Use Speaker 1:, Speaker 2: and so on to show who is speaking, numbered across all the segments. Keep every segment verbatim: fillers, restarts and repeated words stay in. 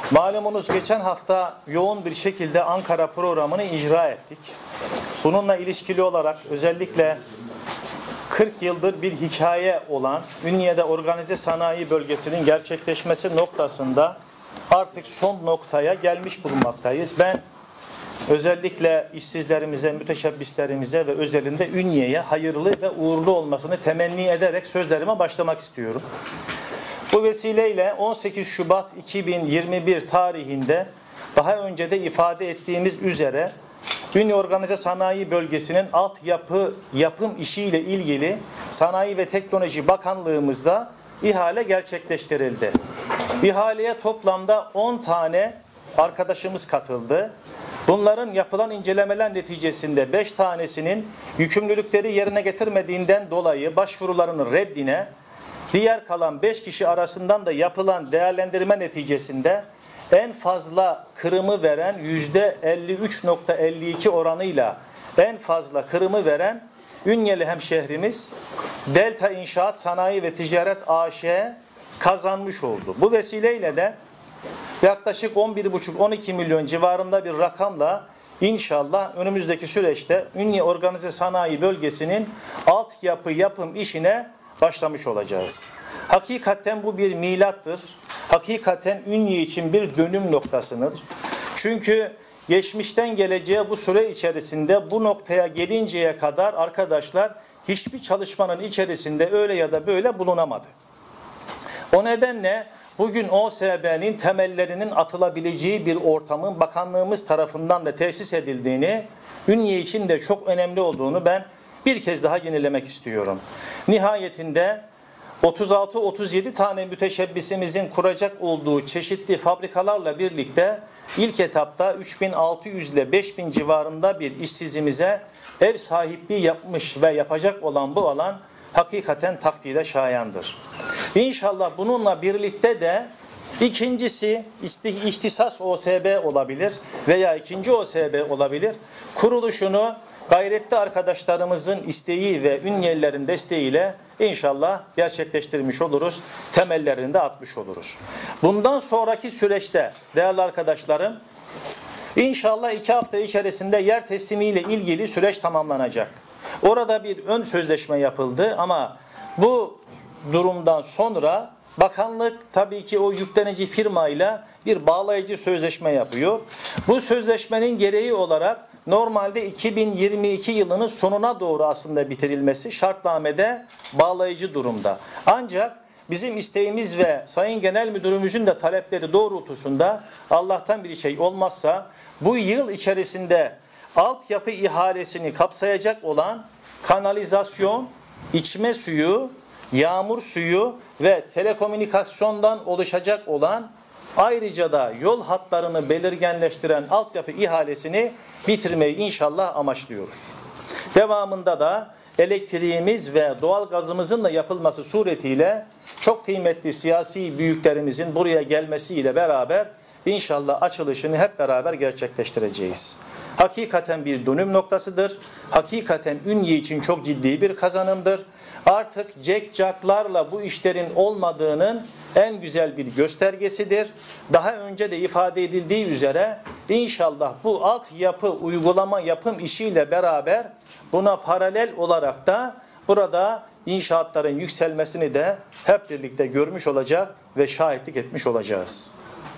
Speaker 1: Malumunuz geçen hafta yoğun bir şekilde Ankara programını icra ettik. Bununla ilişkili olarak özellikle kırk yıldır bir hikaye olan Ünye'de organize sanayi bölgesinin gerçekleşmesi noktasında artık son noktaya gelmiş bulunmaktayız. Ben özellikle işsizlerimize, müteşebbislerimize ve özelinde Ünye'ye hayırlı ve uğurlu olmasını temenni ederek sözlerime başlamak istiyorum. Bu vesileyle on sekiz Şubat iki bin yirmi bir tarihinde daha önce de ifade ettiğimiz üzere Ünye Organize Sanayi Bölgesi'nin altyapı yapım işiyle ilgili Sanayi ve Teknoloji Bakanlığımızda ihale gerçekleştirildi. İhaleye toplamda on tane arkadaşımız katıldı. Bunların yapılan incelemeler neticesinde beş tanesinin yükümlülükleri yerine getirmediğinden dolayı başvurularının reddine, diğer kalan beş kişi arasından da yapılan değerlendirme neticesinde en fazla kırımı veren yüzde elli üç nokta elli iki oranıyla en fazla kırımı veren Ünyeli hemşehrimiz Delta İnşaat Sanayi ve Ticaret A Ş kazanmış oldu. Bu vesileyle de yaklaşık on bir buçuk on iki milyon civarında bir rakamla inşallah önümüzdeki süreçte Ünye Organize Sanayi Bölgesi'nin altyapı yapım işine başlamış olacağız. Hakikaten bu bir milattır. Hakikaten Ünye için bir dönüm noktasıdır. Çünkü geçmişten geleceğe bu süre içerisinde bu noktaya gelinceye kadar arkadaşlar hiçbir çalışmanın içerisinde öyle ya da böyle bulunamadı. O nedenle bugün O S B'nin temellerinin atılabileceği bir ortamın bakanlığımız tarafından da tesis edildiğini, Ünye için de çok önemli olduğunu ben bir kez daha yenilemek istiyorum. Nihayetinde otuz altı otuz yedi tane müteşebbisimizin kuracak olduğu çeşitli fabrikalarla birlikte ilk etapta üç bin altı yüz ile beş bin civarında bir işsizimize ev sahipliği yapmış ve yapacak olan bu alan hakikaten takdire şayandır. İnşallah bununla birlikte de ikincisi ihtisas O S B olabilir veya ikinci O S B olabilir. Kuruluşunu gayretli arkadaşlarımızın isteği ve Ünyelilerin desteğiyle inşallah gerçekleştirmiş oluruz. Temellerini de atmış oluruz. Bundan sonraki süreçte değerli arkadaşlarım inşallah iki hafta içerisinde yer teslimiyle ilgili süreç tamamlanacak. Orada bir ön sözleşme yapıldı ama bu durumdan sonra bakanlık tabii ki o yüklenici firmayla bir bağlayıcı sözleşme yapıyor. Bu sözleşmenin gereği olarak normalde iki bin yirmi iki yılının sonuna doğru aslında bitirilmesi şartnamede bağlayıcı durumda. Ancak bizim isteğimiz ve Sayın Genel Müdürümüzün de talepleri doğrultusunda Allah'tan bir şey olmazsa bu yıl içerisinde altyapı ihalesini kapsayacak olan kanalizasyon, içme suyu, yağmur suyu ve telekomünikasyondan oluşacak olan ayrıca da yol hatlarını belirgenleştiren altyapı ihalesini bitirmeyi inşallah amaçlıyoruz. Devamında da elektriğimiz ve doğalgazımızın da yapılması suretiyle çok kıymetli siyasi büyüklerimizin buraya gelmesiyle beraber İnşallah açılışını hep beraber gerçekleştireceğiz. Hakikaten bir dönüm noktasıdır. Hakikaten Ünye için çok ciddi bir kazanımdır. Artık cekcaklarla bu işlerin olmadığının en güzel bir göstergesidir. Daha önce de ifade edildiği üzere inşallah bu altyapı uygulama yapım işiyle beraber buna paralel olarak da burada inşaatların yükselmesini de hep birlikte görmüş olacak ve şahitlik etmiş olacağız.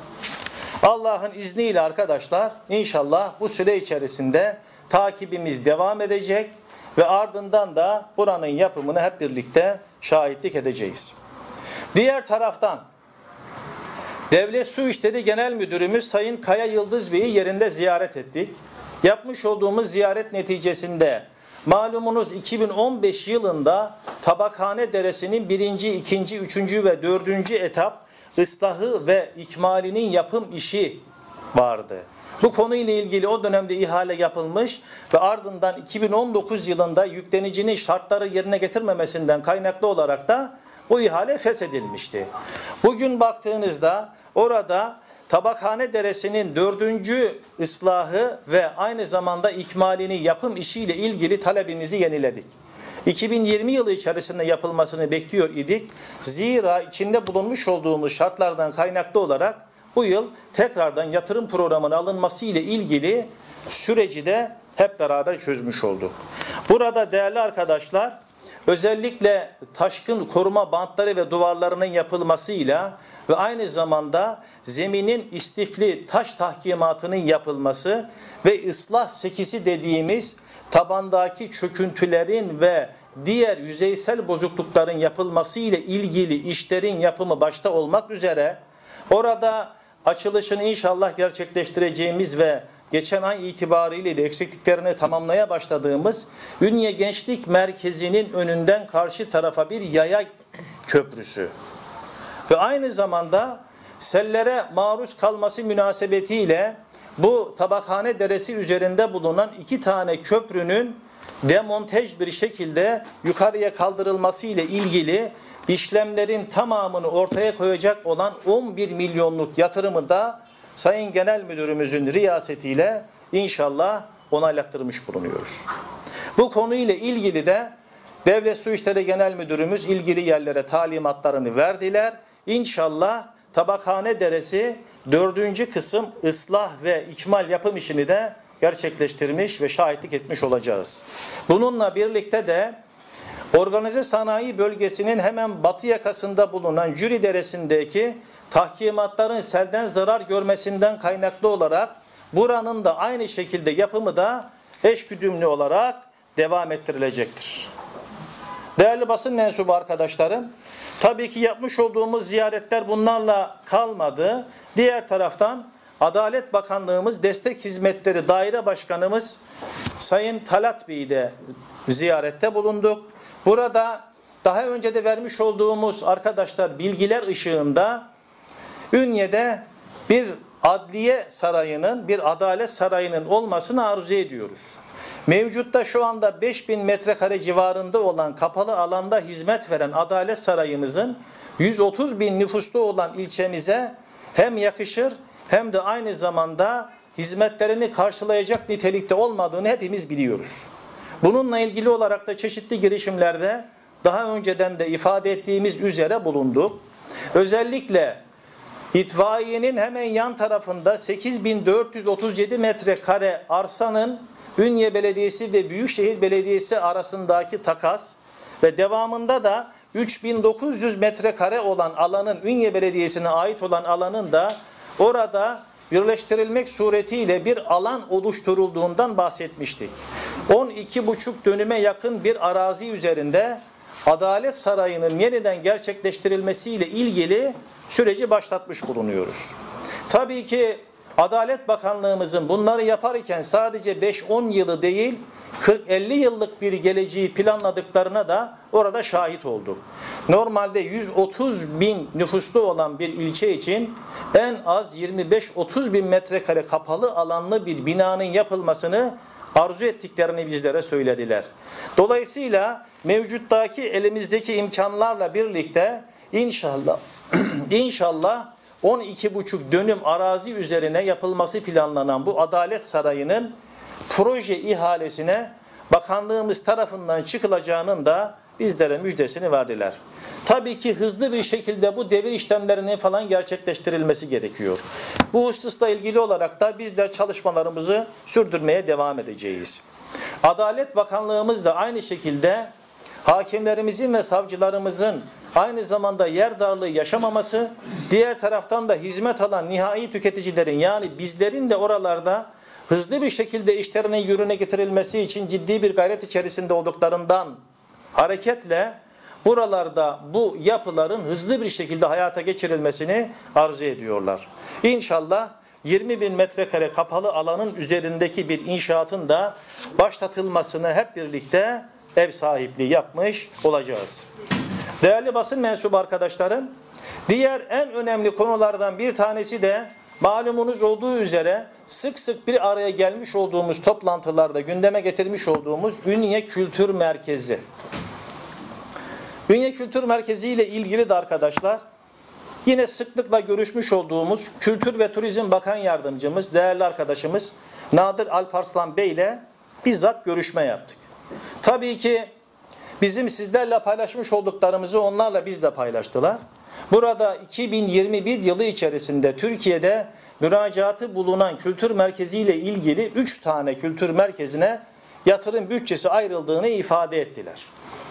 Speaker 1: Allah'ın izniyle arkadaşlar inşallah bu süre içerisinde takibimiz devam edecek ve ardından da buranın yapımını hep birlikte şahitlik edeceğiz. Diğer taraftan Devlet Su İşleri Genel Müdürümüz Sayın Kaya Yıldız Bey'i yerinde ziyaret ettik. Yapmış olduğumuz ziyaret neticesinde malumunuz iki bin on beş yılında Tabakhane Deresi'nin birinci, ikinci, üçüncü ve dördüncü etap ıslahı ve ikmalinin yapım işi vardı. Bu konuyla ilgili o dönemde ihale yapılmış ve ardından iki bin on dokuz yılında yüklenicinin şartları yerine getirmemesinden kaynaklı olarak da bu ihale feshedilmişti. Bugün baktığınızda orada Tabakhane Deresi'nin dördüncü ıslahı ve aynı zamanda ikmalini yapım işiyle ilgili talebimizi yeniledik. iki bin yirmi yılı içerisinde yapılmasını bekliyor idik. Zira içinde bulunmuş olduğumuz şartlardan kaynaklı olarak bu yıl tekrardan yatırım programına alınması ile ilgili süreci de hep beraber çözmüş olduk. Burada değerli arkadaşlar, özellikle taşkın koruma bantları ve duvarlarının yapılmasıyla ve aynı zamanda zeminin istifli taş tahkimatının yapılması ve ıslah sekisi dediğimiz tabandaki çöküntülerin ve diğer yüzeysel bozuklukların yapılması ile ilgili işlerin yapımı başta olmak üzere orada açılışını inşallah gerçekleştireceğimiz ve geçen ay itibariyle de eksikliklerini tamamlaya başladığımız Ünye Gençlik Merkezi'nin önünden karşı tarafa bir yaya köprüsü ve aynı zamanda sellere maruz kalması münasebetiyle bu Tabakhane Deresi üzerinde bulunan iki tane köprünün demontaj bir şekilde yukarıya kaldırılması ile ilgili işlemlerin tamamını ortaya koyacak olan on bir milyonluk yatırımı da Sayın Genel Müdürümüzün riyasetiyle inşallah onaylattırmış bulunuyoruz. Bu konuyla ilgili de Devlet Su İşleri Genel Müdürümüz ilgili yerlere talimatlarını verdiler. İnşallah Tabakhane Deresi dördüncü kısım ıslah ve ikmal yapım işini de gerçekleştirmiş ve şahitlik etmiş olacağız. Bununla birlikte de organize sanayi bölgesinin hemen batı yakasında bulunan Cüri Deresi'ndeki tahkimatların selden zarar görmesinden kaynaklı olarak buranın da aynı şekilde yapımı da eşgüdümlü olarak devam ettirilecektir. Değerli basın mensubu arkadaşlarım, tabii ki yapmış olduğumuz ziyaretler bunlarla kalmadı. Diğer taraftan Adalet Bakanlığımız Destek Hizmetleri Daire Başkanımız Sayın Talat Bey'i de ziyarette bulunduk. Burada daha önce de vermiş olduğumuz arkadaşlar bilgiler ışığında Ünye'de bir adliye sarayının, bir adalet sarayının olmasını arzu ediyoruz. Mevcutta şu anda beş bin metrekare civarında olan kapalı alanda hizmet veren adalet sarayımızın yüz otuz bin nüfuslu olan ilçemize hem yakışır hem de aynı zamanda hizmetlerini karşılayacak nitelikte olmadığını hepimiz biliyoruz. Bununla ilgili olarak da çeşitli girişimlerde daha önceden de ifade ettiğimiz üzere bulunduk. Özellikle itfaiyenin hemen yan tarafında sekiz bin dört yüz otuz yedi metrekare arsanın Ünye Belediyesi ve Büyükşehir Belediyesi arasındaki takas ve devamında da üç bin dokuz yüz metrekare olan alanın Ünye Belediyesi'ne ait olan alanın da orada birleştirilmek suretiyle bir alan oluşturulduğundan bahsetmiştik. on iki buçuk dönüme yakın bir arazi üzerinde Adalet Sarayı'nın yeniden gerçekleştirilmesiyle ilgili süreci başlatmış bulunuyoruz. Tabii ki Adalet Bakanlığımızın bunları yaparken sadece beş on yılı değil kırk elli yıllık bir geleceği planladıklarına da orada şahit olduk. Normalde yüz otuz bin nüfuslu olan bir ilçe için en az yirmi beş otuz bin metrekare kapalı alanlı bir binanın yapılmasını arzu ettiklerini bizlere söylediler. Dolayısıyla mevcuttaki elimizdeki imkanlarla birlikte inşallah inşallah on iki buçuk dönüm arazi üzerine yapılması planlanan bu Adalet Sarayı'nın proje ihalesine bakanlığımız tarafından çıkılacağının da bizlere müjdesini verdiler. Tabii ki hızlı bir şekilde bu devir işlemlerinin falan gerçekleştirilmesi gerekiyor. Bu hususla ilgili olarak da bizler çalışmalarımızı sürdürmeye devam edeceğiz. Adalet Bakanlığımız da aynı şekilde hakimlerimizin ve savcılarımızın aynı zamanda yer darlığı yaşamaması, diğer taraftan da hizmet alan nihai tüketicilerin yani bizlerin de oralarda hızlı bir şekilde işlerinin yürürlüğüne getirilmesi için ciddi bir gayret içerisinde olduklarından hareketle buralarda bu yapıların hızlı bir şekilde hayata geçirilmesini arzu ediyorlar. İnşallah yirmi bin metrekare kapalı alanın üzerindeki bir inşaatın da başlatılmasını hep birlikte ev sahipliği yapmış olacağız. Değerli basın mensubu arkadaşlarım, diğer en önemli konulardan bir tanesi de malumunuz olduğu üzere sık sık bir araya gelmiş olduğumuz toplantılarda gündeme getirmiş olduğumuz Ünye Kültür Merkezi. Ünye Kültür Merkezi ile ilgili de arkadaşlar yine sıklıkla görüşmüş olduğumuz Kültür ve Turizm Bakan Yardımcımız, değerli arkadaşımız Nadir Alparslan Bey ile bizzat görüşme yaptık. Tabii ki bizim sizlerle paylaşmış olduklarımızı onlarla biz de paylaştılar. burada iki bin yirmi bir yılı içerisinde Türkiye'de müracaatı bulunan kültür merkezi ile ilgili üç tane kültür merkezine yatırım bütçesi ayrıldığını ifade ettiler.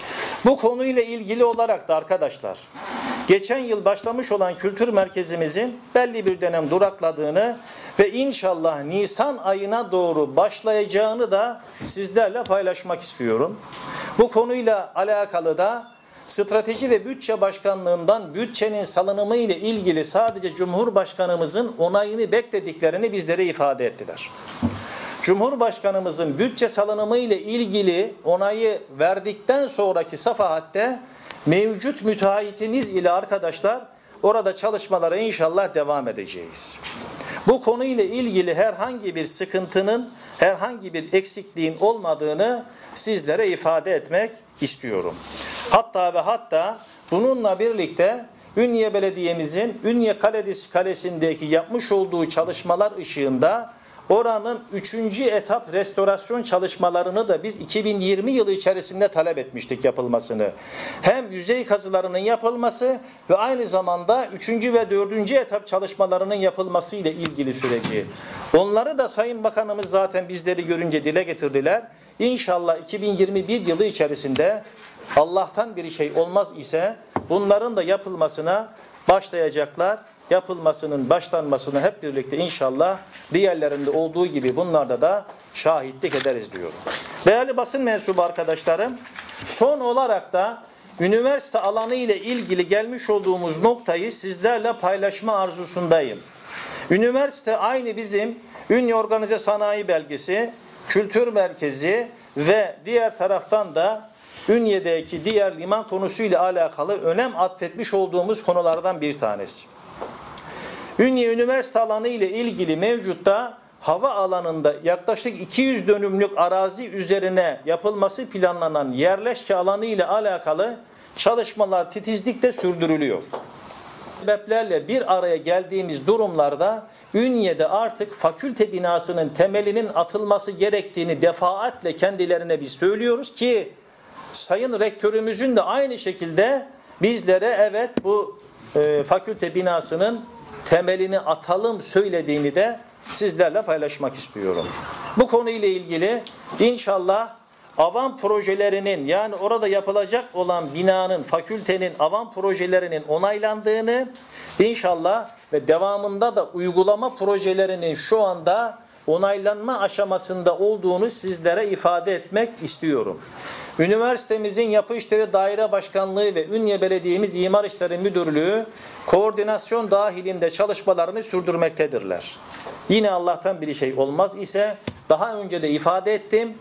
Speaker 1: Bu konuyla ilgili olarak da arkadaşlar, geçen yıl başlamış olan kültür merkezimizin belli bir dönem durakladığını ve inşallah Nisan ayına doğru başlayacağını da sizlerle paylaşmak istiyorum. Bu konuyla alakalı da Strateji ve Bütçe Başkanlığından bütçenin salınımı ile ilgili sadece Cumhurbaşkanımızın onayını beklediklerini bizlere ifade ettiler. Cumhurbaşkanımızın bütçe salınımı ile ilgili onayı verdikten sonraki safahatte mevcut müteahhitimiz ile arkadaşlar orada çalışmalara inşallah devam edeceğiz. Bu konuyla ilgili herhangi bir sıkıntının, herhangi bir eksikliğin olmadığını sizlere ifade etmek istiyorum. Hatta ve hatta bununla birlikte Ünye Belediye'mizin Ünye Kalesi'ndeki yapmış olduğu çalışmalar ışığında oranın üçüncü etap restorasyon çalışmalarını da biz iki bin yirmi yılı içerisinde talep etmiştik yapılmasını. Hem yüzey kazılarının yapılması ve aynı zamanda üçüncü ve dördüncü etap çalışmalarının yapılması ile ilgili süreci. Onları da Sayın Bakanımız zaten bizleri görünce dile getirdiler. İnşallah iki bin yirmi bir yılı içerisinde Allah'tan bir şey olmaz ise bunların da yapılmasına başlayacaklar. Yapılmasının başlanmasını hep birlikte inşallah diğerlerinde olduğu gibi bunlarda da şahitlik ederiz diyorum. Değerli basın mensubu arkadaşlarım, son olarak da üniversite alanı ile ilgili gelmiş olduğumuz noktayı sizlerle paylaşma arzusundayım. Üniversite aynı bizim Ünye Organize Sanayi Belgesi, Kültür Merkezi ve diğer taraftan da Ünye'deki diğer liman konusuyla alakalı önem atfetmiş olduğumuz konulardan bir tanesi. Ünye Üniversite alanı ile ilgili mevcutta hava alanında yaklaşık iki yüz dönümlük arazi üzerine yapılması planlanan yerleşke alanı ile alakalı çalışmalar titizlikle sürdürülüyor. Sebeplerle bir araya geldiğimiz durumlarda Ünye'de artık fakülte binasının temelinin atılması gerektiğini defaatle kendilerine biz söylüyoruz ki Sayın Rektörümüzün de aynı şekilde bizlere evet bu e, fakülte binasının temelini atalım söylediğini de sizlerle paylaşmak istiyorum. Bu konuyla ilgili inşallah avam projelerinin yani orada yapılacak olan binanın, fakültenin avam projelerinin onaylandığını inşallah ve devamında da uygulama projelerinin şu anda onaylanma aşamasında olduğunu sizlere ifade etmek istiyorum. Üniversitemizin Yapı İşleri Daire Başkanlığı ve Ünye Belediye'miz İmar İşleri Müdürlüğü koordinasyon dahilinde çalışmalarını sürdürmektedirler. Yine Allah'tan bir şey olmaz ise daha önce de ifade ettim.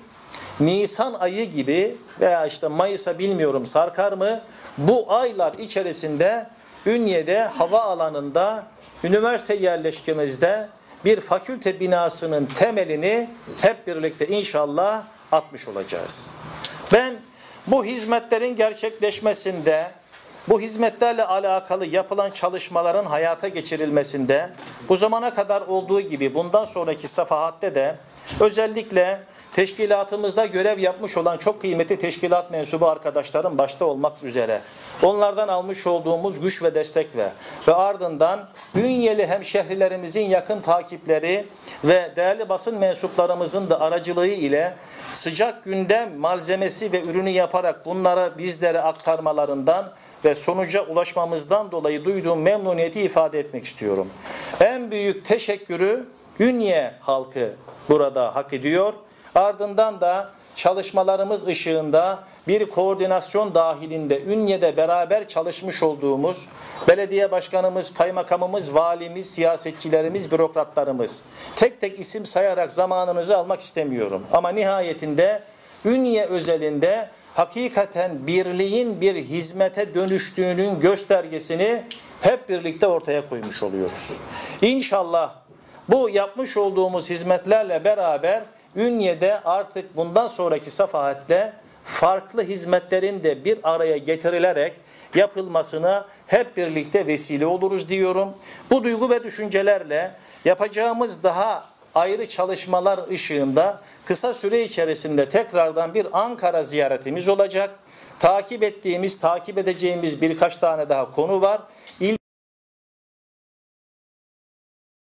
Speaker 1: Nisan ayı gibi veya işte Mayıs'a bilmiyorum sarkar mı? Bu aylar içerisinde Ünye'de hava alanında üniversite yerleşkemizde bir fakülte binasının temelini hep birlikte inşallah atmış olacağız. Ben bu hizmetlerin gerçekleşmesinde, bu hizmetlerle alakalı yapılan çalışmaların hayata geçirilmesinde bu zamana kadar olduğu gibi bundan sonraki safahatte de özellikle teşkilatımızda görev yapmış olan çok kıymetli teşkilat mensubu arkadaşlarım başta olmak üzere onlardan almış olduğumuz güç ve destek ve ve ardından Ünyeli hemşehrilerimizin yakın takipleri ve değerli basın mensuplarımızın da aracılığı ile sıcak gündem malzemesi ve ürünü yaparak bunlara bizlere aktarmalarından ve sonuca ulaşmamızdan dolayı duyduğum memnuniyeti ifade etmek istiyorum. En büyük teşekkürü Ünye halkı burada hak ediyor. Ardından da çalışmalarımız ışığında bir koordinasyon dahilinde Ünye'de beraber çalışmış olduğumuz belediye başkanımız, kaymakamımız, valimiz, siyasetçilerimiz, bürokratlarımız tek tek isim sayarak zamanınızı almak istemiyorum. Ama nihayetinde Ünye özelinde hakikaten birliğin bir hizmete dönüştüğünün göstergesini hep birlikte ortaya koymuş oluyoruz. İnşallah bu yapmış olduğumuz hizmetlerle beraber Ünye'de artık bundan sonraki safahatte farklı hizmetlerin de bir araya getirilerek yapılmasına hep birlikte vesile oluruz diyorum. Bu duygu ve düşüncelerle yapacağımız daha ayrı çalışmalar ışığında kısa süre içerisinde tekrardan bir Ankara ziyaretimiz olacak. takip ettiğimiz, takip edeceğimiz birkaç tane daha konu var. İl